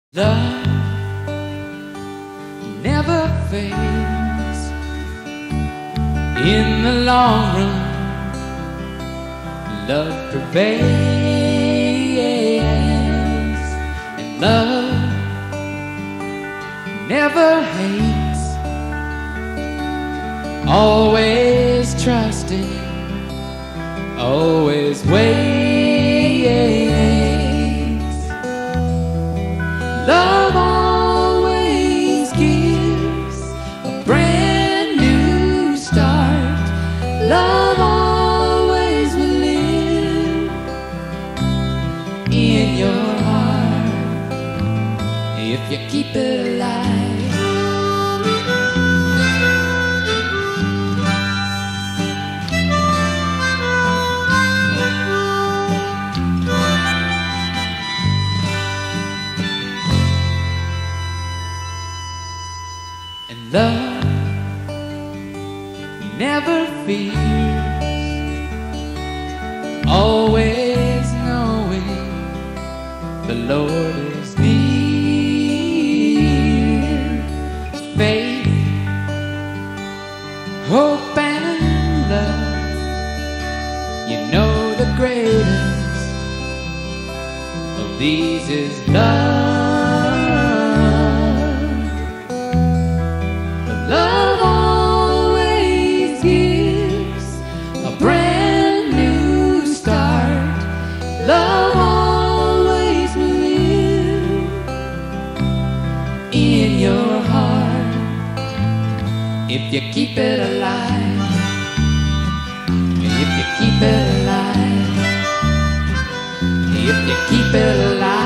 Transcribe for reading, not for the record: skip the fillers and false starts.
Love never fades. In the long run, love prevails. And love never hates. Always trusting, always waits. Love always gives a brand new start. Love always will live in your heart if you keep it alive. And love never fears, always knowing the Lord is near. Faith, hope, and love, you know the greatest of these is love. Love always gives a brand new start. Love always will live in your heart if you keep it alive. If you keep it alive. If you keep it alive.